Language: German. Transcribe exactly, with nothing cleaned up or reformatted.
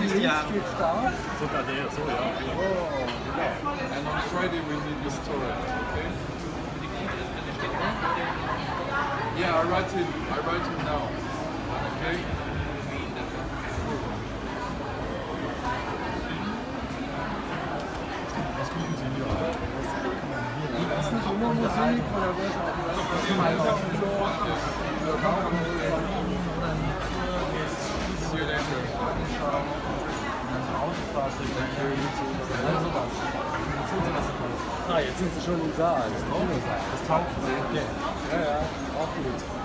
Christian. Steht da. Sogar der, so ja. Oh, genau. And on Friday we need the story, okay? Yeah, I write him. I write him now. Okay? Was gucken Sie hier? Das ist nicht immer Musik oder was auch immer. See you later. Ah, jetzt sind sie schon im Saal. Das Tauchen. Okay. Ja, ja, auch gut.